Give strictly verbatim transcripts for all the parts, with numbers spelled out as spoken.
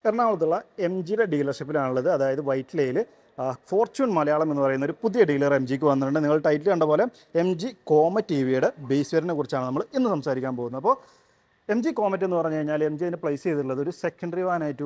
എറണാകുളത്തുള്ള M ജിയുടെ ഡീലർഷിപ്പിലാണുള്ളത്. അതായത് വൈറ്റ്ലയിൽ Fortune Malayalam എന്ന് പറയുന്ന ഒരു പുതിയ ഡീലർ എം ജിക്ക് വന്നിട്ടുണ്ട്. നിങ്ങൾ ടൈറ്റിൽ കണ്ട പോലെ എം ജി കോമറ്റ് ടി വിയുടെ ബേസ് വെയറിനെ കുറിച്ചാണ് നമ്മൾ ഇന്ന് സംസാരിക്കാൻ പോകുന്നത്. അപ്പോൾ എം ജി കോമറ്റ് എന്ന് പറഞ്ഞു കഴിഞ്ഞാൽ എം ജി അതിന് പ്ലേസ് ചെയ്തിട്ടുള്ളത് ഒരു സെക്കൻഡറി വാനായിട്ട്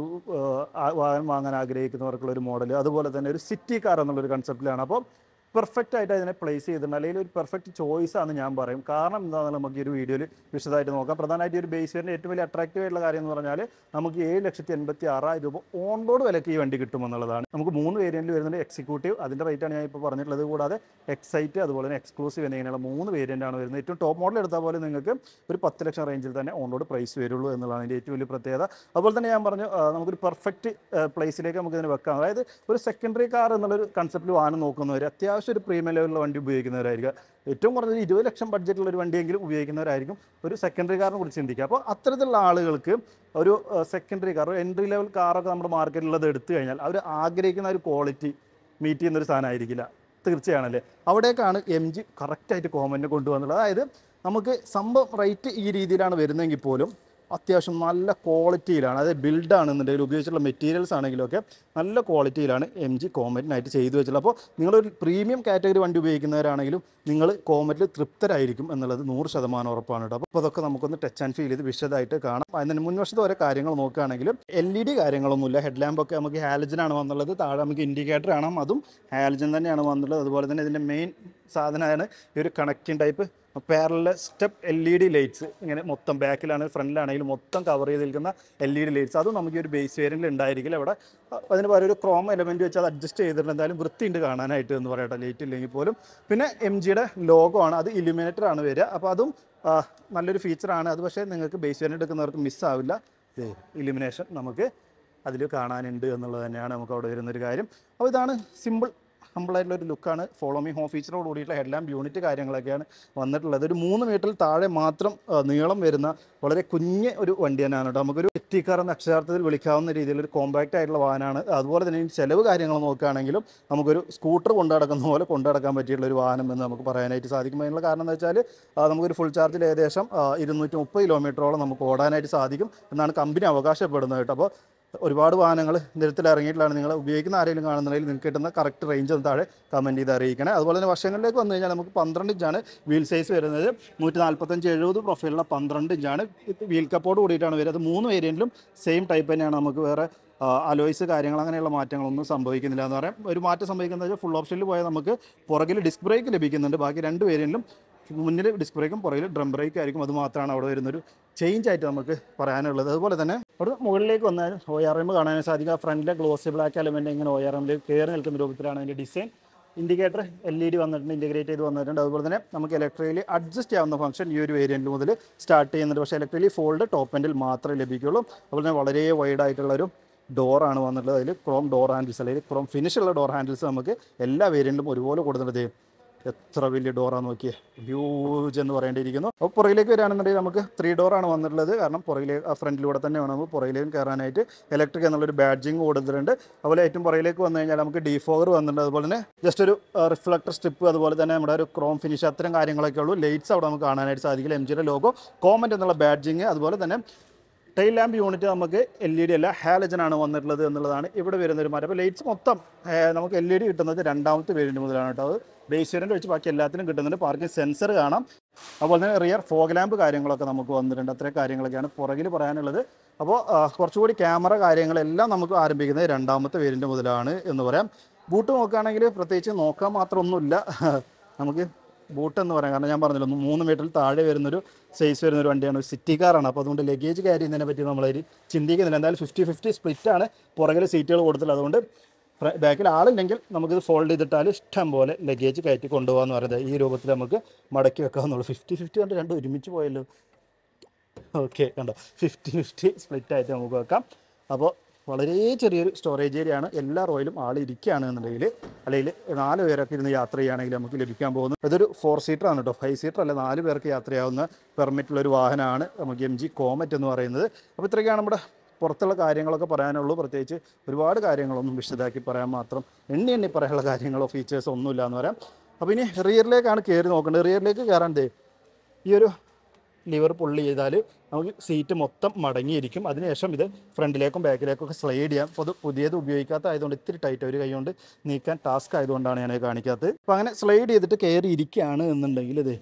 വാഹനം വാങ്ങാൻ ആഗ്രഹിക്കുന്നവർക്കുള്ള ഒരു മോഡൽ, അതുപോലെ തന്നെ ഒരു സിറ്റി കാർ എന്നുള്ളൊരു കൺസെപ്റ്റിലാണ്. അപ്പോൾ പെർഫെക്റ്റ് ആയിട്ട് അതിനെ പ്ലേസ് ചെയ്തിട്ടുണ്ട്, അല്ലെങ്കിൽ ഒരു പെർഫെക്റ്റ് ചോയ്സ് ആണ് ഞാൻ പറയും. കാരണം എന്താണെന്ന് നമുക്ക് ഈ ഒരു വീഡിയോയിൽ വിശദമായിട്ട് നോക്കാം. പ്രധാനമായിട്ട് ഒരു ബേസ് വേരിൻ്റെ ഏറ്റവും വലിയ അട്രാക്റ്റീവ് ആയിട്ടുള്ള കാര്യം എന്ന് പറഞ്ഞാൽ നമുക്ക് ഏഴ് ലക്ഷത്തി എൺപത്തി ആറായിരം രൂപ ഓൺ റോഡ് വിലയ്ക്ക് ഈ വണ്ടി കിട്ടുമെന്നുള്ളതാണ്. നമുക്ക് മൂന്ന് വേരിയൻറ്റിൽ വരുന്നുണ്ട്. എക്സിക്യൂട്ടീവ്, അതിൻ്റെ റേറ്റാണ് ഞാൻ ഇപ്പോൾ പറഞ്ഞിട്ടുള്ളത്. കൂടാതെ എക്സൈറ്റ്, അതുപോലെ തന്നെ എക്സ്ക്ലൂസീവ് എന്നിങ്ങനെയുള്ള മൂന്ന് വേരിയൻ്റാണ് വരുന്നത്. ഏറ്റവും ടോപ്പ് മോഡൽ എടുത്താൽ പോലെ നിങ്ങൾക്ക് ഒരു പത്ത് ലക്ഷം റേഞ്ചിൽ തന്നെ ഓൺ റോഡ് പ്രൈസ് വരുള്ളൂ എന്നുള്ളതാണ് അതിൻ്റെ ഏറ്റവും വലിയ പ്രത്യേകത. അതുപോലെ തന്നെ ഞാൻ പറഞ്ഞു നമുക്കൊരു പെർഫെക്റ്റ് പ്ലേസിലേക്ക് നമുക്ക് ഇതിനെ വെക്കാം. അതായത് ഒരു സെക്കൻഡറി കാർ എന്നുള്ളൊരു കൺസെപ്റ്റിൽ വാഹനം നോക്കുന്നവർ, അത്യാവശ്യം ഒരു പ്രീമിയം ലെവലിലുള്ള വണ്ടി ഉപയോഗിക്കുന്നവരായിരിക്കും. ഏറ്റവും കുറഞ്ഞത് ഇരുപത് ലക്ഷം ബഡ്ജറ്റുള്ള ഒരു വണ്ടിയെങ്കിലും ഉപയോഗിക്കുന്നവരായിരിക്കും ഒരു സെക്കൻഡറി കാറിനെ കുറിച്ച് ചിന്തിക്കുക. അപ്പോൾ അത്തരത്തിലുള്ള ആളുകൾക്ക് ഒരു സെക്കൻഡറി കാർ, ഒരു എൻട്രി ലെവൽ കാറൊക്കെ നമ്മുടെ മാർക്കറ്റിലുള്ളത് എടുത്തു കഴിഞ്ഞാൽ അവർ ആഗ്രഹിക്കുന്ന ഒരു ക്വാളിറ്റി മീറ്റ് ചെയ്യുന്നൊരു സാധനമായിരിക്കില്ല. തീർച്ചയാണല്ലേ. അവിടേക്കാണ് എം ജി കറക്റ്റായിട്ട് കോമൻറ്റ് കൊണ്ടുവന്നുള്ളത്. അതായത് നമുക്ക് സംഭവം റേറ്റ് ഈ രീതിയിലാണ് വരുന്നതെങ്കിൽ പോലും അത്യാവശ്യം നല്ല ക്വാളിറ്റിയിലാണ്, അതായത് ബിൽഡാണെന്നുണ്ടെങ്കിൽ ഉപയോഗിച്ചിട്ടുള്ള മെറ്റീരിയൽസ് ആണെങ്കിലൊക്കെ നല്ല ക്വാളിറ്റിയിലാണ് എം ജി കോമറ്റിനായിട്ട് ചെയ്തു വെച്ചിട്ടുള്ളത്. അപ്പോൾ നിങ്ങളൊരു പ്രീമിയം കാറ്റഗറി വണ്ടി ഉപയോഗിക്കുന്നവരാണെങ്കിലും നിങ്ങൾ കോമറ്റിൽ തൃപ്തരായിരിക്കും എന്നുള്ളത് നൂറ് ശതമാനം ഉറപ്പാണ് കേട്ടോ. അപ്പോൾ അതൊക്കെ നമുക്കൊന്ന് ടച്ച് ആൻഡ് ഫീൽ ചെയ്ത് വിശദമായിട്ട് കാണാം. അതിന് മുൻവശത്ത് ഓരോ കാര്യങ്ങൾ നോക്കുകയാണെങ്കിലും എൽ ഇ ഡി കാര്യങ്ങളൊന്നുമില്ല. ഹെഡ് ലാമ്പൊക്കെ നമുക്ക് ഹാലജനാണ് വന്നുള്ളത്. താഴെ നമുക്ക് ഇൻഡിക്കേറ്റർ കാണാം, അതും ഹാലജൻ തന്നെയാണ് വന്നുള്ളത്. അതുപോലെ തന്നെ ഇതിൻ്റെ മെയിൻ സാധനമാണ് ഈ ഒരു connecting type parallel step L E D lights. ഇങ്ങനെ മൊത്തം ബാക്കിലാണ് ഫ്രണ്ടിലാണെങ്കിലും മൊത്തം കവർ ചെയ്ത് നിൽക്കുന്ന എൽ ഇ ഡി ലൈറ്റ്സ്. അതും നമുക്ക് ഈ ഒരു ബേസ് വേരിയൻറ്റിൽ ഉണ്ടായിരിക്കില്ല. ഇവിടെ അതിന് പകരം ഒരു ക്രോം എലമെൻറ്റ് വെച്ച് അത് അഡ്ജസ്റ്റ് ചെയ്തിട്ടുണ്ട്. എന്തായാലും വൃത്തിയുണ്ട് കാണാനായിട്ട് എന്ന് പറയട്ടെ, ലൈറ്റ് ഇല്ലെങ്കിൽ പോലും. പിന്നെ എം ജിയുടെ ലോഗോ ആണ്, അത് ഇലുമിനേറ്റർ ആണ് വരിക. അപ്പോൾ അതും നല്ലൊരു ഫീച്ചറാണ്. അത് പക്ഷേ നിങ്ങൾക്ക് ബേസ് വേരിയൻറ്റ് എടുക്കുന്നവർക്ക് മിസ്സാവില്ല. ഇലുമിനേഷൻ നമുക്ക് അതിൽ കാണാനുണ്ട് എന്നുള്ളത് തന്നെയാണ് നമുക്ക് അവിടെ വരുന്നൊരു കാര്യം. അപ്പോൾ ഇതാണ് സിമ്പിൾ ഹമ്പിളായിട്ടുള്ള ഒരു ലുക്കാണ്. ഫോളോ മീ ഹോം ഫീച്ചറോട് കൂടിയിട്ടുള്ള ഹെഡ് ലാമ്പ് യൂണിറ്റ് കാര്യങ്ങളൊക്കെയാണ് വന്നിട്ടുള്ളത്. ഒരു മൂന്ന് മീറ്ററിൽ താഴെ മാത്രം നീളം വരുന്ന വളരെ കുഞ്ഞ് ഒരു വണ്ടി തന്നെയാണ് കേട്ടോ. നമുക്കൊരു സിറ്റി കാർ എന്ന അക്ഷരാർത്ഥത്തിൽ വിളിക്കാവുന്ന രീതിയിലൊരു കോമ്പാക്റ്റ് ആയിട്ടുള്ള വാഹനമാണ്. അതുപോലെ തന്നെ ചിലവ് കാര്യങ്ങൾ നോക്കുകയാണെങ്കിലും നമുക്കൊരു സ്കൂട്ടർ കൊണ്ടു നടക്കുന്ന പോലെ കൊണ്ടു നടക്കാൻ പറ്റിയുള്ള ഒരു വാഹനം എന്ന് നമുക്ക് പറയാനായിട്ട് സാധിക്കും. അതിനുള്ള കാരണം എന്താ വെച്ചാൽ നമുക്കൊരു ഫുൾ ചാർജിൽ ഏകദേശം ഇരുന്നൂറ്റി മുപ്പത് കിലോമീറ്ററോളം നമുക്ക് ഓടാനായിട്ട് സാധിക്കും എന്നാണ് കമ്പനി അവകാശപ്പെടുന്നത് കേട്ടോ. അപ്പോൾ ഒരുപാട് വാഹനങ്ങൾ നിരത്തിൽ ഇറങ്ങിയിട്ടാണ്. നിങ്ങൾ ഉപയോഗിക്കുന്ന ആരെങ്കിലും കാണുന്നുണ്ടെങ്കിൽ നിങ്ങൾക്ക് കിട്ടുന്ന കറക്റ്റ് റേഞ്ച് ഒന്ന് താഴെ കമൻറ്റ് ചെയ്ത് അറിയിക്കണേ. അതുപോലെ തന്നെ വർഷങ്ങളിലേക്ക് വന്നു കഴിഞ്ഞാൽ നമുക്ക് പന്ത്രണ്ട് ഇഞ്ചാണ് വീൽ സൈസ് വരുന്നത്. നൂറ്റി നാൽപ്പത്തഞ്ച് എഴുപത് പ്രൊഫൈലുള്ള പന്ത്രണ്ട് ഇഞ്ചാണ് വീൽ കപ്പോട് കൂടിയിട്ടാണ് വരുന്നത്. മൂന്ന് വേരിയൻറ്റിലും സെയിം ടൈപ്പ് തന്നെയാണ്. നമുക്ക് വേറെ അലോയ്സ് കാര്യങ്ങൾ അങ്ങനെയുള്ള മാറ്റങ്ങളൊന്നും സംഭവിക്കുന്നില്ല എന്ന് പറയാം. ഒരു മാറ്റം സംഭവിക്കുന്നത് വെച്ചാൽ ഫുൾ ഓപ്ഷനിൽ പോയാൽ നമുക്ക് പുറകിൽ ഡിസ്ക് ബ്രേക്ക് ലഭിക്കുന്നുണ്ട്. ബാക്കി രണ്ട് വേരിയൻറ്റിലും മുന്നിൽ ഡിസ്ക് ബ്രേക്കും പുറകിൽ ഡ്രം ബ്രേക്ക് ആയിരിക്കും. അത് മാത്രമാണ് അവിടെ വരുന്നൊരു ചേഞ്ച് ആയിട്ട് നമുക്ക് പറയാനുള്ളത്. അതുപോലെ തന്നെ അവിടെ മുകളിലേക്ക് വന്നാൽ ഒ ആർ എം കാണാൻ സാധിക്കും. ആ ഫ്രണ്ടിലെ ഗ്ലോസി ബ്ലാക്ക് എലമെൻറ്റ് ഇങ്ങനെ ഒ ആർ എമ്മിൽ കയറി നിൽക്കുന്ന രൂപത്തിലാണ് അതിൻ്റെ design. Indicator L E D വന്നിട്ടുണ്ട്, ഇൻറ്റിഗ്രേറ്റ് ചെയ്ത് വന്നിട്ടുണ്ട്. അതുപോലെ തന്നെ നമുക്ക് ഇലക്ട്രിക്കലി അഡ്ജസ്റ്റ് ചെയ്യാവുന്ന ഫംഗ്ഷൻ ഈ ഒരു വേരിയൻറ്റ് മുതൽ സ്റ്റാർട്ട് ചെയ്യുന്നുണ്ട്. പക്ഷേ ഇലക്ട്രിക്കലി ഫോൾഡ് ടോപ്പ് എൻഡിൽ മാത്രമേ ലഭിക്കുകയുള്ളൂ. അതുപോലെ തന്നെ വളരെ വൈഡ് ആയിട്ടുള്ളൊരു ഡോറാണ് വന്നിട്ടുള്ളത്. അതിൽ ക്രോം ഡോർ ഹാൻഡിൽസ് അല്ലെങ്കിൽ ക്രോം ഫിനിഷുള്ള ഡോർ ഹാൻഡിൽസ് നമുക്ക് എല്ലാ വേരിയൻറ്റിലും ഒരുപോലെ കൊടുത്തിട്ടുണ്ട്. എത്ര വലിയ ഡോറാന്ന് നോക്കിയേ, ഹ്യൂജ് എന്ന് പറയേണ്ടിയിരിക്കുന്നു. അപ്പോൾ പുറകിലേക്ക് വരികയാണെന്നുണ്ടെങ്കിൽ നമുക്ക് ത്രീ ഡോറാണ് വന്നിട്ടുള്ളത്. കാരണം പുറകിലെ ഫ്രണ്ടിലൂടെ തന്നെ വേണം നമുക്ക് പുറകിലേക്കും കയറാനായിട്ട്. ഇലക്ട്രിക് എന്നുള്ളൊരു ബാഡ്ജിങ് കൊടുത്തിട്ടുണ്ട്. അതുപോലെ ഏറ്റവും പുറകിലേക്ക് വന്നു കഴിഞ്ഞാൽ നമുക്ക് ഡിഫോഗർ വന്നിട്ടുണ്ട്. അതുപോലെ തന്നെ ജസ്റ്റ് ഒരു റിഫ്ലക്ടർ സ്ട്രിപ്പ്, അതുപോലെ തന്നെ നമ്മുടെ ഒരു ക്രോം ഫിനിഷ്, അത്തരം കാര്യങ്ങളൊക്കെ ഉള്ളൂ. ലൈറ്റ്സ് അവിടെ നമുക്ക് കാണാനായിട്ട് സാധിക്കില്ല. എം ജിയുടെ ലോഗോ, കോമന്റ് എന്നുള്ള ബാഡ്ജിങ്, അതുപോലെ തന്നെ ടൈൽ ലാമ്പ് യൂണിറ്റ് നമുക്ക് എൽ ഇ ഡി അല്ല ഹാലജനാണ് വന്നിട്ടുള്ളത് എന്നുള്ളതാണ് ഇവിടെ വരുന്നൊരു മാറ്റം. അപ്പോൾ ലൈറ്റ്സ് മൊത്തം നമുക്ക് എൽ ഇ ഡി കിട്ടുന്നത് രണ്ടാമത്തെ വേരിയൻറ്റ് മുതലാണ് കേട്ടോ. അത് ബേസ് വേരിയൻറ്റ് വെച്ച് ബാക്കി എല്ലാത്തിനും കിട്ടുന്നുണ്ട്. പാർക്കിംഗ് സെൻസർ കാണാം. അതുപോലെ തന്നെ റിയർ ഫോഗ് ലാമ്പ് കാര്യങ്ങളൊക്കെ നമുക്ക് വന്നിട്ടുണ്ട്. അത്രയും കാര്യങ്ങളൊക്കെയാണ് പുറകിൽ പറയാനുള്ളത്. അപ്പോൾ കുറച്ചുകൂടി ക്യാമറ കാര്യങ്ങളെല്ലാം നമുക്ക് ആരംഭിക്കുന്നത് രണ്ടാമത്തെ വേരിയൻറ്റ് മുതലാണ് എന്ന് പറയാം. ബൂട്ട് നോക്കുകയാണെങ്കിൽ പ്രത്യേകിച്ച് നോക്കാൻ മാത്രമൊന്നുമില്ല. നമുക്ക് ബൂട്ട് എന്ന് പറയാം. കാരണം ഞാൻ പറഞ്ഞല്ലോ മൂന്ന് മീറ്ററിൽ താഴെ വരുന്നൊരു സൈസ് വരുന്നൊരു വണ്ടിയാണ്, ഒരു സിറ്റി കാറാണ്. അപ്പോൾ അതുകൊണ്ട് ലഗേജ് ക്യാരി ചെയ്യുന്നതിനെ പറ്റി നമ്മളതിൽ ചിന്തിക്കുന്നില്ല. എന്തായാലും ഫിഫ്റ്റി ഫിഫ്റ്റി സ്പ്ലിറ്റാണ് പുറകിൽ സീറ്റുകൾ കൊടുത്തില്ല. അതുകൊണ്ട് ബാക്കിൽ ആളില്ലെങ്കിൽ നമുക്കിത് ഫോൾഡ് ചെയ്തിട്ടാൽ ഇഷ്ടം പോലെ ലഗേജ് കയറ്റി കൊണ്ടുപോകാമെന്ന് പറയുന്നത്. ഈ രൂപത്തിൽ നമുക്ക് മടക്കി വെക്കാമെന്നുള്ളൂ. ഫിഫ്റ്റി ഫിഫ്റ്റി കണ്ട് രണ്ടും ഒരുമിച്ച് പോയല്ലോ. ഓക്കെ, കണ്ടോ, ഫിഫ്റ്റി ഫിഫ്റ്റി സ്പ്ലിറ്റായിട്ട് നമുക്ക് വെക്കാം. അപ്പോൾ വളരെ ചെറിയൊരു സ്റ്റോറേജ് ഏരിയ ആണ്. എല്ലാ റോയിലും ആൾ ഇരിക്കുകയാണ് എന്നുണ്ടെങ്കിൽ, അല്ലെങ്കിൽ നാല് പേരൊക്കെ ഇരുന്ന് യാത്ര ചെയ്യുകയാണെങ്കിൽ നമുക്ക് ലഭിക്കാൻ പോകുന്നത് ഇതൊരു ഫോർ സീറ്ററാണ് കേട്ടോ, ഫൈവ് സീറ്റർ അല്ല. നാല് പേർക്ക് യാത്ര ചെയ്യാവുന്ന പെർമിറ്റുള്ളൊരു വാഹനമാണ് നമുക്ക് എം ജി കോമറ്റ് എന്ന് പറയുന്നത്. അപ്പോൾ ഇത്രയൊക്കെയാണ് നമ്മുടെ പുറത്തുള്ള കാര്യങ്ങളൊക്കെ പറയാനുള്ളൂ. പ്രത്യേകിച്ച് ഒരുപാട് കാര്യങ്ങളൊന്നും വിശദമാക്കി പറയാൻ മാത്രം എണ്ണി എണ്ണി പറയാനുള്ള കാര്യങ്ങളോ ഫീച്ചേഴ്സോ ഒന്നുമില്ല എന്ന് പറയാം. അപ്പോൾ ഇനി റിയറിലേക്കാണ് കയറി നോക്കേണ്ടത്. റിയറിലേക്ക് കയറാൻ ദേ ഈ ഒരു ലിവർ പുള്ളി ചെയ്താൽ നമുക്ക് സീറ്റ് മൊത്തം മടങ്ങിയിരിക്കും. അതിനുശേഷം ഇത് ഫ്രണ്ടിലേക്കും ബാക്കിലേക്കും ഒക്കെ സ്ലൈഡ് ചെയ്യാം. അപ്പോൾ അത് പുതിയത് ഉപയോഗിക്കാത്ത ആയതുകൊണ്ട് ഇത്തിരി ടൈറ്റ് ഒരു കൈ കൊണ്ട് നീക്കാൻ ടാസ്ക് ആയതുകൊണ്ടാണ് ഞാൻ കാണിക്കാത്തത്. അപ്പോൾ അങ്ങനെ സ്ലൈഡ് ചെയ്തിട്ട് കയറി ഇരിക്കുകയാണ് എന്നുണ്ടെങ്കിൽ ഇത്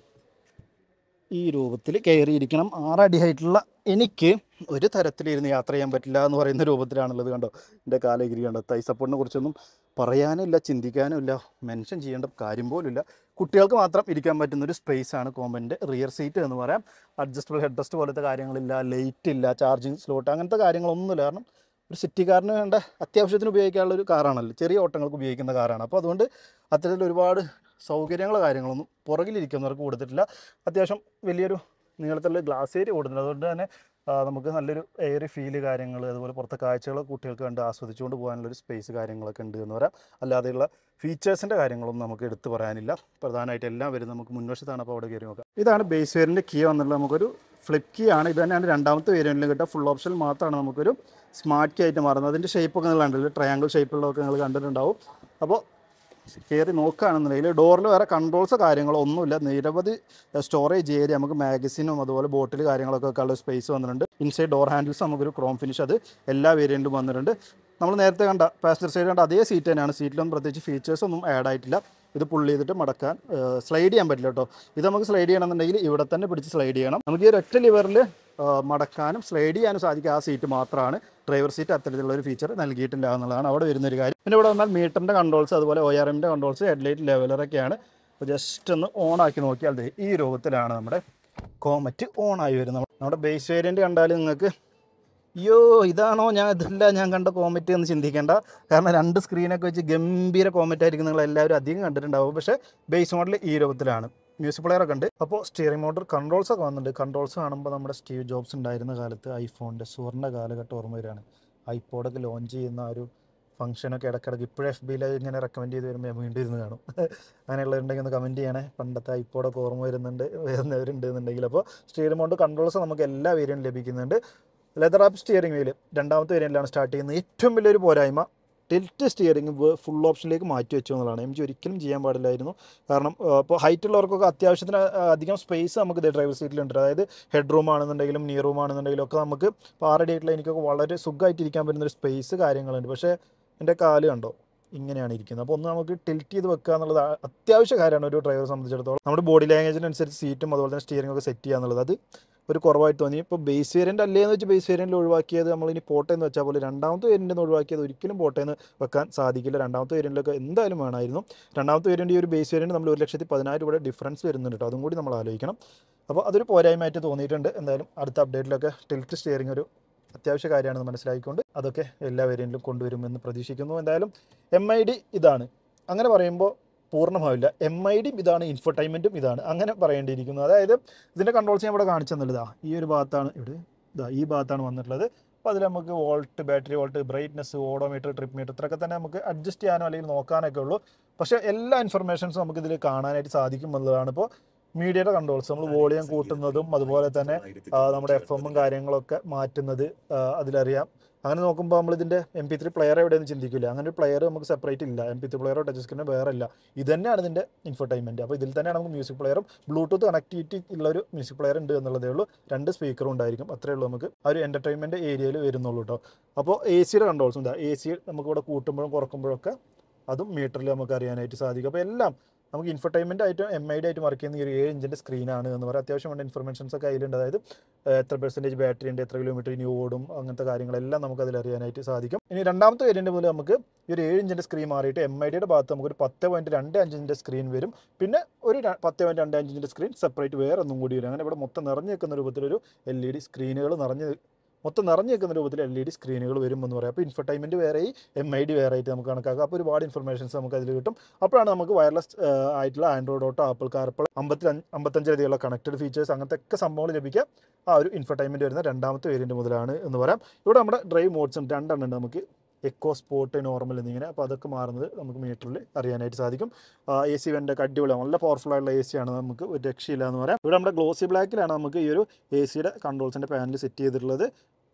ഈ രൂപത്തിൽ കയറിയിരിക്കണം. ആറടി ഹൈറ്റുള്ള എനിക്ക് ഒരു തരത്തിലിരുന്ന് യാത്ര ചെയ്യാൻ പറ്റില്ല എന്ന് പറയുന്ന രൂപത്തിലാണുള്ളത്. കണ്ടോ എൻ്റെ കാലഗിരി കണ്ടോ. തൈ സപ്പോർട്ടിനെ കുറിച്ചൊന്നും പറയാനുമില്ല, ചിന്തിക്കാനുമില്ല, മെൻഷൻ ചെയ്യേണ്ട കാര്യം പോലുമില്ല. കുട്ടികൾക്ക് മാത്രം ഇരിക്കാൻ പറ്റുന്ന ഒരു സ്പേസ് ആണ് കോമ്പൻ്റെ റിയർ സീറ്റ് എന്ന് പറയാം. അഡ്ജസ്റ്റബിൾ ഹെഡ് റെസ്റ്റ് പോലത്തെ കാര്യങ്ങളില്ല, ലൈറ്റ് ഇല്ല, ചാർജിങ് സ്ലോട്ട് അങ്ങനത്തെ കാര്യങ്ങളൊന്നുമില്ല. കാരണം ഒരു സിറ്റിക്കാരന് വേണ്ട അത്യാവശ്യത്തിന് ഉപയോഗിക്കാനുള്ള ഒരു കാറാണല്ലോ, ചെറിയ ഓട്ടങ്ങൾക്ക് ഉപയോഗിക്കുന്ന കാറാണ്. അപ്പോൾ അതുകൊണ്ട് അത്തരത്തിൽ ഒരുപാട് സൗകര്യങ്ങളോ കാര്യങ്ങളൊന്നും പുറകിലിരിക്കുന്നവർക്ക് കൊടുത്തിട്ടില്ല. അത്യാവശ്യം വലിയൊരു നീളത്തിലുള്ള ഗ്ലാസ് ഏരിയ കൊടുത്തിട്ടുണ്ട്. അതുകൊണ്ട് തന്നെ നമുക്ക് നല്ലൊരു എയറി ഫീല് കാര്യങ്ങൾ, അതുപോലെ പുറത്തെ കാഴ്ചകൾ കുട്ടികൾക്ക് കണ്ട് ആസ്വദിച്ചുകൊണ്ട് പോകാനുള്ളൊരു സ്പേസ് കാര്യങ്ങളൊക്കെ ഉണ്ട് എന്ന് പറയാം. അല്ലാതെയുള്ള ഫീച്ചേഴ്സിൻ്റെ കാര്യങ്ങളൊന്നും നമുക്ക് എടുത്തു പറയാനില്ല. പ്രധാനമായിട്ട് എല്ലാം വരും നമുക്ക് മുൻവശത്താണ്. അപ്പോൾ അവിടെ കയറി നോക്കാം. ഇതാണ് ബേസ് വേരിയൻ്റെ കീ വന്നുള്ളത്. നമുക്കൊരു ഫ്ലിപ്പ് കീ ആണ്. ഇത് തന്നെയാണ് രണ്ടാമത്തെ വേരിയൻറ്റിൽ കിട്ടുക. ഫുൾ ഓപ്ഷൻ മാത്രമാണ് നമുക്കൊരു സ്മാർട്ട് കീ ആയിട്ട് മാറുന്നത്. അതിൻ്റെ ഷേപ്പൊക്കെ നിങ്ങൾ കണ്ടില്ല, ട്രയാങ്കിൾ ഷേപ്പുള്ളതൊക്കെ നിങ്ങൾ കണ്ടിട്ടുണ്ടാവും. അപ്പോൾ കയറി നോക്കുകയാണെന്നുണ്ടെങ്കിൽ ഡോറിൽ വേറെ കൺട്രോൾസ് കാര്യങ്ങളോ ഒന്നുമില്ല. നിരവധി സ്റ്റോറേജ് ഏരിയ, നമുക്ക് മാഗസിനും അതുപോലെ ബോട്ടിൽ കാര്യങ്ങളൊക്കെ വെക്കാനുള്ള സ്പേസ് വന്നിട്ടുണ്ട്. ഇൻസൈഡ് ഡോർ ഹാൻഡിൽസ് നമുക്കൊരു ക്രോം ഫിനിഷ്, അത് എല്ലാ വേരിയൻറ്റിലും വന്നിട്ടുണ്ട്. നമ്മൾ നേരത്തെ കണ്ട പാസഞ്ചർ സൈഡ് കണ്ട അതേ സീറ്റ് തന്നെയാണ്. സീറ്റിലൊന്നും പ്രത്യേകിച്ച് ഫീച്ചേഴ്സ് ഒന്നും ആഡ് ആയിട്ടില്ല. ഇത് പുള്ളി ചെയ്തിട്ട് മടക്കാൻ സ്ലൈഡ് ചെയ്യാൻ പറ്റില്ല കേട്ടോ. ഇത് നമുക്ക് സ്ലൈഡ് ചെയ്യണമെന്നുണ്ടെങ്കിൽ ഇവിടെ തന്നെ പിടിച്ച് സ്ലൈഡ് ചെയ്യണം. നമുക്ക് ഈ ഒരൊറ്റ ലിവറിൽ മടക്കാനും സ്ലൈഡ് ചെയ്യാനും സാധിക്കുക ആ സീറ്റ് മാത്രമാണ്. ഡ്രൈവർ സീറ്റ് അത്തരത്തിലുള്ള ഒരു ഫീച്ചർ നൽകിയിട്ടില്ല എന്നുള്ളതാണ് അവിടെ വരുന്നൊരു കാര്യം. പിന്നെ ഇവിടെ വന്നാൽ മീറ്ററിൻ്റെ കൺട്രോൾസ്, അതുപോലെ ഒ ആർ എമ്മിൻ്റെ കൺട്രോൾസ്, ഹെഡ്ലൈറ്റ് ലെവലറൊക്കെയാണ്. അപ്പോൾ ജസ്റ്റ് ഒന്ന് ഓൺ ആക്കി നോക്കിയാൽ ഈ രൂപത്തിലാണ് നമ്മുടെ കോമറ്റ് ഓൺ ആയി വരുന്നത്. നമ്മുടെ ബേസ് വേരിയൻറ്റ് കണ്ടാൽ നിങ്ങൾക്ക് അയ്യോ ഇതാണോ ഞാൻ ഇതല്ല ഞാൻ കണ്ട കോമറ്റ് എന്ന് ചിന്തിക്കേണ്ട. കാരണം രണ്ട് സ്ക്രീനൊക്കെ വെച്ച് ഗംഭീര കോമറ്റ് ആയിരിക്കും നിങ്ങൾ എല്ലാവരും അധികം കണ്ടിട്ടുണ്ടാവും. പക്ഷേ ബേസ് മോഡൽ ഈ രൂപത്തിലാണ്. മ്യൂസിക് പ്ലെയറൊക്കെ ഉണ്ട്. അപ്പോൾ സ്റ്റിയറിംഗ് മോട്ടർ കൺട്രോൾസ് ഒക്കെ വന്നിട്ടുണ്ട്. കൺട്രോൾസ് കാണുമ്പോൾ നമ്മുടെ സ്റ്റീവ് ജോബ്സ് ഉണ്ടായിരുന്ന കാലത്ത് ഐഫോണിൻ്റെ സുവർണ്ണ കാലഘട്ടം ഓർമ്മ വരികയാണ്. ഐപോഡൊക്കെ ലോഞ്ച് ചെയ്യുന്ന ആ ഒരു ഫംഗ്ഷനൊക്കെ ഇടയ്ക്കിടയ്ക്ക് ഇപ്പോഴും എഫ് ബിയിൽ ഇങ്ങനെ റെക്കമെൻഡ് ചെയ്ത് വരുമ്പോൾ വീണ്ടും ഇരുന്ന് കാണും. അങ്ങനെയുള്ളവരുണ്ടെങ്കിൽ ഒന്ന് കമൻറ്റ് ചെയ്യണേ. പണ്ടത്തെ ഐപോഡൊക്കെ ഓർമ്മ വരുന്നുണ്ട് വരുന്നവരുണ്ട് എന്നുണ്ടെങ്കിൽ. അപ്പോൾ സ്റ്റിയറിംഗ് മോട്ടർ കൺട്രോൾസ് നമുക്ക് എല്ലാ വേരിയൻറ്റും ലഭിക്കുന്നുണ്ട്. ലെതർ ആപ്പ് സ്റ്റിയറിംഗ് വീല് രണ്ടാമത്തെ വേരിയൻറ്റിലാണ് സ്റ്റാർട്ട് ചെയ്യുന്നത്. ഏറ്റവും വലിയൊരു പോരായ്മ ടിൽറ്റ് സ്റ്റിയറിംഗ് ഫുൾ ഓപ്ഷനിലേക്ക് മാറ്റി വെച്ചു എന്നുള്ളതാണ്. എം ജി ഒരിക്കലും ചെയ്യാൻ പാടില്ലായിരുന്നു. കാരണം ഇപ്പോൾ ഹൈറ്റ് ഉള്ളവർക്കൊക്കെ അത്യാവശ്യത്തിന് അധികം സ്പേസ് നമുക്ക് ഇത് ഡ്രൈവർ സീറ്റിലുണ്ട്. അതായത് ഹെഡ് റൂം ആണെന്നുണ്ടെങ്കിലും നീ റൂം ആണെന്നുണ്ടെങ്കിലും ഒക്കെ നമുക്ക് ഇപ്പോൾ ആറടി ആയിട്ടുള്ള എനിക്കൊക്കെ വളരെ സുഖമായിട്ടിരിക്കാൻ പറ്റുന്നൊരു സ്പേസ് കാര്യങ്ങളുണ്ട്. പക്ഷേ എൻ്റെ കാല് കണ്ടോ ഇങ്ങനെയാണ് ഇരിക്കുന്നത്. അപ്പോൾ ഒന്ന് നമുക്ക് ടിൽറ്റ് ചെയ്ത് വെക്കുക എന്നുള്ളത് അത്യാവശ്യ കാര്യമാണ് ഒരു ഡ്രൈവറെ സംബന്ധിച്ചിടത്തോളം. നമ്മുടെ ബോഡി ലാംഗ്വേജിനനുസരിച്ച് സീറ്റും അതുപോലെ തന്നെ സ്റ്റിയറിംഗ് ഒക്കെ സെറ്റ് ചെയ്യുക എന്നുള്ളത് അത് ഒരു കുറവായിട്ട് തോന്നി. ഇപ്പോൾ ബേസ് വേരിയൻ്റ് അല്ലേന്ന് വെച്ച് ബേസ് വേരിയൻറ്റിൽ ഒഴിവാക്കിയത് നമ്മളിനി പോട്ടെ എന്ന് വെച്ചാൽ പോലെ രണ്ടാമത്തെ വേരിയൻറ്റിൽ ഒഴിവാക്കിയത് ഒരിക്കലും പോട്ടെ എന്ന് വെക്കാൻ സാധിക്കില്ല. രണ്ടാമത്തെ വേരിയൻറ്റിലൊക്കെ എന്തായാലും വേണമായിരുന്നു. രണ്ടാമത്തെ വേരിയൻറ്റ് ഈ ഒരു ബേസ് വേരിയൻറ്റ് നമ്മൾ ഒരു ലക്ഷത്തി പതിനായിരം രൂപയുടെ ഡിഫറൻസ് വരുന്നുണ്ട് കേട്ടോ. അതും കൂടി നമ്മൾ ആലോചിക്കണം. അപ്പോൾ അതൊരു പോരായ്മയായിട്ട് തോന്നിയിട്ടുണ്ട്. എന്തായാലും അടുത്ത അപ്ഡേറ്റിലൊക്കെ ടിൽറ്റ് സ്റ്റിയറിംഗ് ഒരു അത്യാവശ്യ കാര്യമാണെന്ന് മനസ്സിലാക്കിക്കൊണ്ട് അതൊക്കെ എല്ലാ വേരിയൻറ്റിലും കൊണ്ടുവരുമെന്ന് പ്രതീക്ഷിക്കുന്നു. എന്തായാലും എം ഐ ഡി ഇതാണ്. അങ്ങനെ പറയുമ്പോൾ പൂർണ്ണമാവില്ല. എം ഐ ഡിയും ഇതാണ്, ഇൻഫോടൈൻമെൻറ്റും ഇതാണ്, അങ്ങനെ പറയേണ്ടിയിരിക്കുന്നു. അതായത് ഇതിൻ്റെ കൺട്രോൾസ് ഞാൻ ഇവിടെ കാണിച്ചു തന്നില്ലതാ ഈ ഒരു ഭാഗത്താണ്, ഇവിടെ ഇതാ ഈ ഭാഗത്താണ് വന്നിട്ടുള്ളത്. അപ്പോൾ അതിൽ നമുക്ക് volt, battery volt, brightness, odometer, trip metre ഇത്രയൊക്കെ തന്നെ നമുക്ക് അഡ്ജസ്റ്റ് ചെയ്യാനോ അല്ലെങ്കിൽ നോക്കാനൊക്കെ ഉള്ളൂ. പക്ഷേ എല്ലാ ഇൻഫർമേഷൻസും നമുക്ക് ഇതിൽ കാണാനായിട്ട് സാധിക്കും എന്നുള്ളതാണ്. ഇപ്പോൾ മീഡിയയുടെ കൺട്രോൾസ് നമ്മൾ വോളിയം കൂട്ടുന്നതും അതുപോലെ തന്നെ നമ്മുടെ എഫ് എമ്മും കാര്യങ്ങളൊക്കെ മാറ്റുന്നത് അതിലറിയാം. അങ്ങനെ നോക്കുമ്പോൾ നമ്മളിതിൻ്റെ എം പി ത്രീ പ്ലെയർ എവിടെയെന്ന് ചിന്തിക്കില്ല. അങ്ങനെ ഒരു പ്ലെയർ നമുക്ക് സെപ്പറേറ്റ് ഇല്ല. എം പി ത്രീ പ്ലെയറോ ടച്ച് സ്ക്രീനോ വേറെ ഇല്ല. ഇത് തന്നെയാണ് ഇതിൻ്റെ ഇൻഫർടൈൻമെൻറ്റ്. അപ്പോൾ ഇതിൽ തന്നെയാണ് നമുക്ക് മ്യൂസിക് പ്ലെയറും ബ്ലൂടൂത്ത് കണക്ടിവിറ്റി ഉള്ളൊരു മ്യൂസിക് പ്ലെയർ ഉണ്ട് എന്നുള്ളതേ ഉള്ളൂ. രണ്ട് സ്പീക്കറും ഉണ്ടായിരിക്കും. അത്രയേ ഉള്ളൂ നമുക്ക് ആ ഒരു എൻ്റർടൈൻമെൻറ്റ് ഏരിയയിൽ വരുന്നുള്ളൂ കേട്ടോ. അപ്പോൾ എ സിയുടെ കൺട്രോൾസും ഉണ്ട്. എ സി നമുക്കിവിടെ കൂട്ടുമ്പോഴും കുറക്കുമ്പോഴൊക്കെ അതും മീറ്ററിൽ നമുക്ക് അറിയാനായിട്ട് സാധിക്കും. അപ്പോൾ എല്ലാം നമുക്ക് ഇൻഫർടൈൻമെൻ്റ് ആയിട്ടും എം ഐ ഡി ആയിട്ട് വർക്ക് ചെയ്യുന്ന ഈ ഒരു ഏഴ് ഇഞ്ചിൻ്റെ സ്ക്രീനാണ് എന്ന് പറയാം. അത്യാവശ്യം വേണ്ട ഇൻഫർമേഷൻസ് ഒക്കെ അതിലുണ്ട്. അതായത് എത്ര പെർസെൻറ്റേജ് ബാറ്ററി ഉണ്ട്, എത്ര കിലോമീറ്റർ ഇനി ഓടും, അങ്ങനത്തെ കാര്യങ്ങളെല്ലാം നമുക്ക് അതിൽ അറിയാനായിട്ട് സാധിക്കും. ഇനി രണ്ടാമത്തെ വേരിയൻ്റ് മുതൽ നമുക്ക് ഈ ഒരു ഏഴ് ഇഞ്ചിൻ്റെ സ്ക്രീൻ മാറിയിട്ട് എം ഐ ഡിയുടെ ഭാഗത്ത് നമുക്കൊരു പത്ത് പോയിൻറ്റ് രണ്ട് അഞ്ചിൻ്റെ സ്ക്രീൻ വരും. പിന്നെ ഒരു പത്ത് പോയിൻറ്റ് രണ്ട് അഞ്ചിൻ്റെ സ്ക്രീൻ സെപ്പറേറ്റ് വേറെ ഒന്നും കൂടി വരും. അങ്ങനെ ഇവിടെ മൊത്തം നിറഞ്ഞു നിൽക്കുന്ന രൂപത്തിലൊരു എൽ ഇ ഡി സ്ക്രീനുകൾ നിറഞ്ഞ് മൊത്തം നിറഞ്ഞു നിൽക്കുന്ന രൂപത്തിൽ എൽ ഇ ഡി സ്ക്രീനുകൾ വരും എന്ന് പറയാം. അപ്പോൾ ഇൻഫർടൈൻമെൻറ്റ് വേറെ ഈ എം ഐ ഡി വേറെ ആയിട്ട് നമുക്ക് കണക്കാക്കാം. അപ്പോൾ ഒരുപാട് ഇൻഫർമേഷൻസ് നമുക്ക് അതിൽ കിട്ടും. അപ്പോഴാണ് നമുക്ക് വയർലെസ് ആയിട്ടുള്ള ആൻഡ്രോയിഡ് ഓട്ടോ, ആപ്പിൾ കാർപ്ലേ, അമ്പത്തി അമ്പത്തഞ്ചിലധികമുള്ള കണക്റ്റഡ് ഫീച്ചേഴ്സ് അങ്ങനത്തെ ഒക്കെ സംഭവങ്ങൾ ലഭിക്കുക ആ ഒരു ഇൻഫർടൈൻമെൻറ്റ് വരുന്ന രണ്ടാമത്തെ വേരിയൻറ്റ് മുതലാണ് എന്ന് പറയാം. ഇവിടെ നമ്മുടെ ഡ്രൈവ് മോഡ്സും രണ്ടെണ്ണം ഉണ്ട്. നമുക്ക് എക്കോ, സ്പോർട്ട്, നോർമൽ എന്നിങ്ങനെ. അപ്പോൾ അതൊക്കെ മാറുന്നത് നമുക്ക് മീറ്ററിൽ അറിയാനായിട്ട് സാധിക്കും. എ സി വെൻ്റൊക്കെ അടിപൊളിയാണ്, നല്ല പവർഫുൾ ആയിട്ടുള്ള എ സി ആണ്, നമുക്ക് ഒരു രക്ഷയില്ല എന്ന് പറയാം. ഇവിടെ നമ്മുടെ ഗ്ലോസി ബ്ലാക്കിലാണ് നമുക്ക് ഈ ഒരു എ സിയുടെ കൺട്രോൾസിൻ്റെ പാനൽ സെറ്റ് ചെയ്തിട്ടുള്ളത്.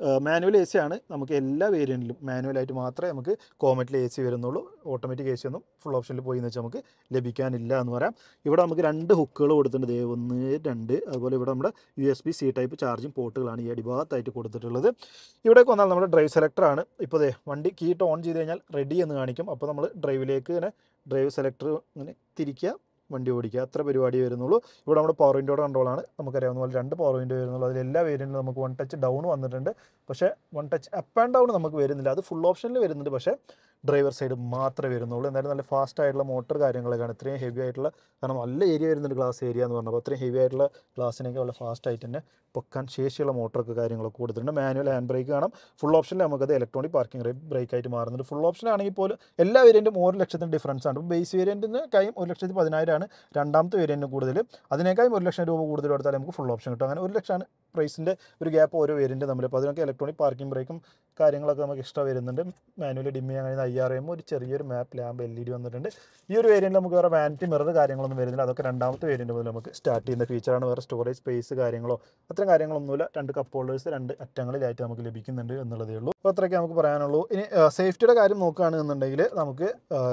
മാനുവൽ എ സി ആണ് നമുക്ക് എല്ലാ വേരിയൻറ്റിലും മാനുവലായിട്ട് മാത്രമേ നമുക്ക് കോമറ്റിൽ എ സി വരുന്നുള്ളൂ. ഓട്ടോമാറ്റിക് എ സി ഒന്നും ഫുൾ ഓപ്ഷനിൽ പോയി എന്ന് വെച്ചാൽ നമുക്ക് ലഭിക്കാനില്ല എന്ന് പറയാം. ഇവിടെ നമുക്ക് രണ്ട് ഹുക്കുകൾ കൊടുത്തിട്ടുണ്ട്, ഒന്ന് രണ്ട്. അതുപോലെ ഇവിടെ നമ്മുടെ U S B C type charging പോർട്ടുകളാണ് ഈ അടിഭാഗത്തായിട്ട് കൊടുത്തിട്ടുള്ളത്. ഇവിടേക്ക് വന്നാൽ നമ്മുടെ ഡ്രൈവ് സെലക്ടറാണ്. ഇപ്പോൾ ദേ വണ്ടി കീട്ട് ഓൺ ചെയ്ത് കഴിഞ്ഞാൽ റെഡി എന്ന് കാണിക്കും. അപ്പോൾ നമ്മൾ ഡ്രൈവിലേക്ക് ഇങ്ങനെ ഡ്രൈവ് സെലക്ടർ ഇങ്ങനെ തിരിക്കുക, വണ്ടി ഓടിക്കുക, അത്ര പരിപാടി വരുന്നുള്ളൂ. ഇവിടെ നമ്മുടെ പവർ വിൻഡോയുടെ കൺട്രോളാണ്. നമുക്കറിയാവുന്ന പോലെ രണ്ട് പവർ വിൻഡോ വരുന്നുള്ളൂ. അതിൽ എല്ലാ വേരിയൻറ്റിലും നമുക്ക് വൺ ടച്ച് ഡൗൺ വന്നിട്ടുണ്ട്, പക്ഷേ one touch up and down നമുക്ക് വരുന്നില്ല. അത് ഫുൾ ഓപ്ഷനിൽ വരുന്നുണ്ട്, പക്ഷേ ഡ്രൈവർ സൈഡ് മാത്രമേ വരുന്നുള്ളൂ. എന്തായാലും നല്ല ഫാസ്റ്റ് ആയിട്ടുള്ള മോട്ടർ കാര്യങ്ങളൊക്കെയാണ്. ഇത്രയും ഹെവി ആയിട്ടുള്ള, കാരണം നല്ല ഏരിയ വരുന്നുണ്ട് ഗ്ലാസ് ഏരിയ എന്ന് പറഞ്ഞപ്പോൾ, അത്രയും ഹെവി ആയിട്ടുള്ള ഗ്ലാസ്സിനൊക്കെ വളരെ ഫാസ്റ്റ് ആയിട്ട് തന്നെ പൊക്കാൻ ശേഷിയുള്ള മോട്ടറൊക്കെ കാര്യങ്ങളൊക്കെ കൊടുത്തിട്ടുണ്ട്. മാനുവൽ ഹാൻഡ് ബ്രേക്ക് കാണാം. ഫുൾ ഓപ്ഷനിൽ നമുക്കത് ഇലക്ട്രോണിക് പാർക്കിംഗ് ബ്രേക്ക് ആയിട്ട് മാറുന്നുണ്ട്. ഫുൾ ഓപ്ഷനാണെങ്കിൽ പോലും എല്ലാ വേരിയൻറ്റും ഒരു ലക്ഷത്തിന് ഡിഫറൻസ് ആണ്. ബേസ് വേരിയൻറ്റിന് കാര്യം ഒരു ലക്ഷത്തി പതിനായിരമാണ് രണ്ടാമത്തെ വേരിയൻറ്റിന് കൂടുതൽ. അതിനേക്കാളും ഒരു ലക്ഷം രൂപ കൂടുതൽ കൊടുത്താൽ നമുക്ക് ഫുൾ ഓപ്ഷൻ കിട്ടും. അങ്ങനെ ഒരു ലക്ഷമാണ് പ്രൈസിൻ്റെ ഒരു ഗ്യാപ്പ് ഓരോ വേരിയൻറ്റ് തമ്മിൽ. അപ്പോൾ അതിനൊക്കെ ഇലക്ട്രോണിക് പാർക്കിംഗ് ബ്രേക്കും കാര്യങ്ങളൊക്കെ നമുക്ക് എക്സ്ട്രാ വരുന്നുണ്ട്. മാനുവൽ ഡിം ചെയ്യാൻ കഴിയുന്ന ഐ ആർ എം, ഒരു ചെറിയൊരു map lamp L E D വന്നിട്ടുണ്ട്. ഈ ഒരു വേരിയൻറ്റ് നമുക്ക് വേറെ വാനിറ്റി മിറർ കാര്യങ്ങളൊന്നും വരുന്നില്ല. അതൊക്കെ രണ്ടാമത്തെ വേരിയൻറ്റ് മുതൽ നമുക്ക് സ്റ്റാർട്ട് ചെയ്യുന്ന ഫീച്ചറാണ്. വേറെ സ്റ്റോറേജ് സ്പേസ് കാര്യങ്ങളോ അത്തരം കാര്യങ്ങളൊന്നുമില്ല. രണ്ട് കപ്പ് ഹോൾഡേഴ്സ് രണ്ട് അറ്റങ്ങളിലായിട്ട് നമുക്ക് ലഭിക്കുന്നുണ്ട് എന്നുള്ളതേ ഉള്ളൂ. അപ്പോൾ അത്രയൊക്കെ നമുക്ക് പറയാനുള്ളൂ. ഇനി സേഫ്റ്റിയുടെ കാര്യം നോക്കുകയാണെന്നുണ്ടെങ്കിൽ നമുക്ക്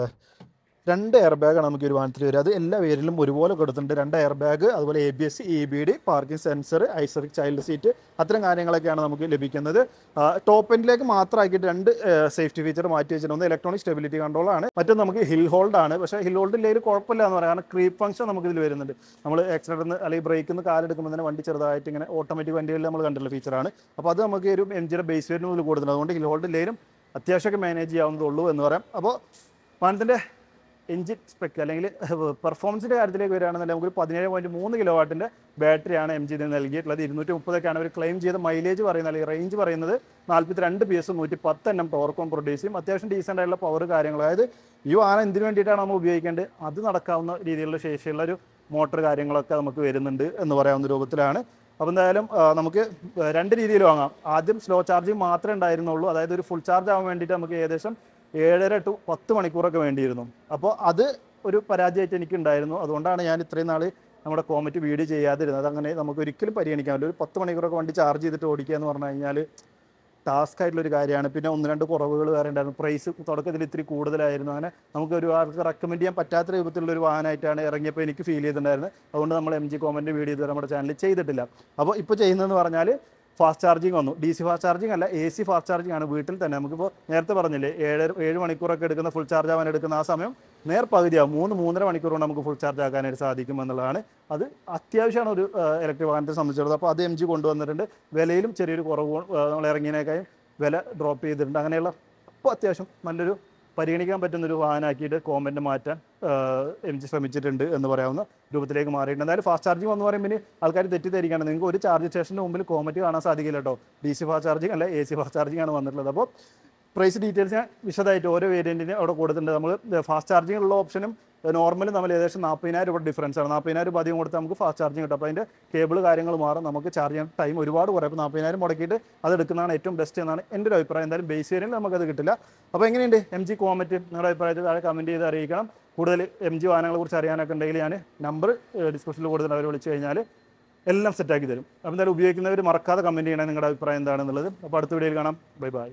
രണ്ട് എയർ ബാഗാണ് നമുക്ക് ഒരു വാഹനത്തിൽ വരിക. അത് എല്ലാ വേരിലും ഒരുപോലെ കൊടുത്തിട്ടുണ്ട്. രണ്ട് എയർ ബാഗ്, അതുപോലെ A B S, E B D, parking sensor, ഐസറിക് ചൈൽഡ് സീറ്റ്, അത്തരം കാര്യങ്ങളൊക്കെയാണ് നമുക്ക് ലഭിക്കുന്നത്. ടോപ്പ് എൻഡിലേക്ക് മാത്രമാക്കിയിട്ട് രണ്ട് സേഫ്റ്റി ഫീച്ചർ മാറ്റി വെച്ചിട്ടുണ്ട്. ഒന്ന് ഇലക്ട്രോണിക് സ്റ്റെബിലിറ്റി കൺട്രോളാണ്, മറ്റൊന്ന് നമുക്ക് ഹിൽ ഹോൾഡ് ആണ്. പക്ഷേ ഹിൽ ഹോൾഡ് ഇല്ലെങ്കിൽ കുഴപ്പമില്ല എന്ന് പറയാം, കാരണം ക്രീപ്പ് ഫംഗ്ഷൻ നമുക്ക് ഇതിൽ വരുന്നുണ്ട്. നമ്മൾ ആക്സിഡൻറ്റ് അല്ലെങ്കിൽ ബ്രേക്കിൽ നിന്ന് കാലെടുക്കുമ്പോൾ തന്നെ വണ്ടി ചെറുതായിട്ട് ഇങ്ങനെ ഓട്ടോമാറ്റിക് വണ്ടികളിൽ നമ്മൾ കണ്ടുള്ള ഫീച്ചറാണ്. അപ്പോൾ അത് നമുക്ക് ഒരു എം ജിയുടെ ബേസ് വേരിയൻറ്റ് മുതൽ കൊടുക്കുന്നത്. അതുകൊണ്ട് ഹിൽ ഹോൾഡ് ഇല്ലെങ്കിലും അത്യാവശ്യമൊക്കെ മാനേജ് ചെയ്യാവുന്നതുള്ളൂ എന്ന് പറയാം. അപ്പോൾ വാഹനത്തിൻ്റെ എഞ്ചിൻ സ്പെക്ക് അല്ലെങ്കിൽ പെർഫോമൻസിൻ്റെ കാര്യത്തിലേക്ക് വരികയാണെന്നുണ്ടെങ്കിൽ നമുക്കൊരു പതിനേഴ് പോയിൻറ്റ് മൂന്ന് കിലോ വാട്ടിൻ്റെ ബാറ്ററിയാണ് എം ജി ഇതിന് നൽകിയിട്ടുള്ളത്. ഇരുന്നൂറ്റി മുപ്പതൊക്കെയാണ് അവർ ക്ലെയിം ചെയ്ത മൈലേജ് പറയുന്നത്, അല്ലെങ്കിൽ റേഞ്ച് പറയുന്നത്. നാൽപ്പത്തി രണ്ട് പി എസും നൂറ്റി പത്ത് എണ്ണം ടോർക്കും പ്രൊഡ്യൂസ് ചെയ്യും. അത്യാവശ്യം ഡീസൻ്റ് ആയിട്ടുള്ള പവർ കാര്യങ്ങൾ, അതായത് ഈ വാഹനം എന്തിനു വേണ്ടിയിട്ടാണ് നമ്മൾ ഉപയോഗിക്കേണ്ടത് അത് നടക്കാവുന്ന രീതിയിലുള്ള ശേഷിയുള്ള ഒരു മോട്ടർ കാര്യങ്ങളൊക്കെ നമുക്ക് വരുന്നുണ്ട് എന്ന് പറയാവുന്ന രൂപത്തിലാണ്. അപ്പോൾ എന്തായാലും നമുക്ക് രണ്ട് രീതിയിൽ വാങ്ങാം. ആദ്യം സ്ലോ ചാർജിങ് മാത്രമേ ഉണ്ടായിരുന്നുള്ളൂ, അതായത് ഒരു ഫുൾ ചാർജ് ആവാൻ വേണ്ടിയിട്ട് നമുക്ക് ഏകദേശം ഏഴര ടു പത്ത് മണിക്കൂറൊക്കെ വേണ്ടിയിരുന്നു. അപ്പോൾ അത് ഒരു പരാജയമായിട്ട് എനിക്കുണ്ടായിരുന്നു. അതുകൊണ്ടാണ് ഞാൻ ഇത്രയും നാൾ നമ്മുടെ കോമറ്റ് വീഡിയോ ചെയ്യാതിരുന്നത്. അതങ്ങനെ നമുക്ക് ഒരിക്കലും പരിഗണിക്കാൻ പറ്റില്ല. ഒരു പത്ത് മണിക്കൂറൊക്കെ വണ്ടി ചാർജ് ചെയ്തിട്ട് ഓടിക്കുക എന്ന് പറഞ്ഞു കഴിഞ്ഞാൽ ടാസ്ക് ആയിട്ടുള്ളൊരു കാര്യമാണ്. പിന്നെ ഒന്ന് രണ്ട് കുറവുകൾ വേറെ ഉണ്ടായിരുന്നു. പ്രൈസ് തുടക്കത്തിൽ ഇത്തിരി കൂടുതലായിരുന്നു. അങ്ങനെ നമുക്ക് ഒരു ആൾക്ക് റെക്കമെൻഡ് ചെയ്യാൻ പറ്റാത്ത രൂപത്തിലുള്ളൊരു വാഹനമായിട്ടാണ് ഇറങ്ങിയപ്പോൾ എനിക്ക് ഫീൽ ചെയ്തിട്ടുണ്ടായിരുന്നത്. അതുകൊണ്ട് നമ്മൾ എം ജി കോമൻ്റെ വീഡിയോ ഇതുവരെ നമ്മുടെ ചാനലിൽ ചെയ്തിട്ടില്ല. അപ്പോൾ ഇപ്പോൾ ചെയ്യുന്നതെന്ന് പറഞ്ഞാൽ ഫാസ്റ്റ് ചാർജിങ് വന്നു. ഡി സി ഫാസ്റ്റ് ചാർജിങ് അല്ല, എ സി ഫാസ്റ്റ് ചാർജിങ് ആണ്. വീട്ടിൽ തന്നെ നമുക്കിപ്പോൾ നേരത്തെ പറഞ്ഞില്ലേ ഏഴ് ഏഴ് മണിക്കൂറൊക്കെ എടുക്കുന്ന ഫുൾ ചാർജ് ആവാൻ എടുക്കുന്ന ആ സമയം നേർ പകുതിയാവും. മൂന്ന് മൂന്നര മണിക്കൂർ കൊണ്ട് നമുക്ക് ഫുൾ ചാർജ് ആക്കാനായിട്ട് സാധിക്കും എന്നുള്ളതാണ്. അത് അത്യാവശ്യമാണ് ഒരു ഇലക്ട്രിക് വാഹനത്തെ സംബന്ധിച്ചിടത്തോളം. അപ്പോൾ അത് എം ജി കൊണ്ടുവന്നിട്ടുണ്ട്. വിലയിലും ചെറിയൊരു കുറവ്, നമ്മൾ ഇറങ്ങിയതിനേക്കാളും വില ഡ്രോപ്പ് ചെയ്തിട്ടുണ്ട്. അങ്ങനെയുള്ള അപ്പോൾ അത്യാവശ്യം നല്ലൊരു പരിഗണിക്കാൻ പറ്റുന്നൊരു വാഹനമാക്കിയിട്ട് കോമൻറ്റ് മാറ്റാൻ എം ജി ശ്രമിച്ചിട്ടുണ്ട് എന്ന് പറയാവുന്ന രൂപത്തിലേക്ക് മാറിയിട്ടുണ്ട്. എന്തായാലും ഫാസ്റ്റ് ചാർജിങ് എന്ന് പറയുമ്പോൾ ഇനി ആൾക്കാർ തെറ്റിദ്ധരിക്കുകയാണ്. നിങ്ങൾക്ക് ഒരു ചാർജ് സ്റ്റേഷൻ്റെ മുമ്പിൽ കോമറ്റ് കാണാൻ സാധിക്കില്ല കേട്ടോ. ഡി സി ഫാസ്റ്റ് ചാർജിങ് അല്ല, എ സി ഫാസ്റ്റ് ചാർജിങ് ആണ് വന്നിട്ടുള്ളത്. അപ്പോൾ പ്രൈസ് ഡീറ്റെയിൽസ് ഞാൻ വിശദമായിട്ട് ഓരോ വേരിയൻറ്റിന് അവിടെ കൊടുത്തിട്ടുണ്ട്. നമ്മൾ ഫാസ്റ്റ് ചാർജിങ് ഉള്ള ഓപ്ഷനും നോർമലും തമ്മിൽ ഏകദേശം നാൽപ്പതിനായിരം രൂപ ഡിഫറൻസ് ആണ്. നാൽപ്പതിനായിരം രൂപ അധികം കൊടുത്ത് നമുക്ക് ഫാസ്റ്റ് ചാർജിങ് കിട്ടും. അപ്പോൾ അതിൻ്റെ കേബിൾ കാര്യങ്ങൾ മാറും, നമുക്ക് ചാർജ് ചെയ്യാൻ ടൈം ഒരുപാട് കുറയും. അപ്പോൾ നാൽപ്പതിനായിരം മുടക്കിയിട്ട് അത് എടുക്കുന്നതാണ് ഏറ്റവും ബെസ്റ്റ് എന്നാണ് എൻ്റെ ഒരു അഭിപ്രായം. എന്തായാലും ബേസ് വേരിയൻറ്റിൽ നമുക്കത് കിട്ടില്ല. അപ്പോൾ എങ്ങനെയുണ്ട് എം ജി കോമറ്റ്? നിങ്ങളുടെ അഭിപ്രായത്തിൽ താഴെ കമൻറ്റ് ചെയ്ത് അറിയിക്കണം. കൂടുതൽ എം ജി വാഹനങ്ങളെ കുറിച്ച് അറിയാനൊക്കെ ഉണ്ടെങ്കിൽ ഞാൻ നമ്പർ ഡിസ്ക്രിപ്ഷനിൽ കൊടുത്തിട്ട് അവർ വിളിച്ച് കഴിഞ്ഞാൽ എല്ലാം സെറ്റാക്കി തരും. അപ്പോൾ എന്തായാലും ഉപയോഗിക്കുന്നവർ മറക്കാതെ കമൻറ്റ് ചെയ്യണം നിങ്ങളുടെ അഭിപ്രായം എന്താണെന്നുള്ളത്. അപ്പോൾ അടുത്ത വീഡിയോയിൽ കാണാം. Bye by.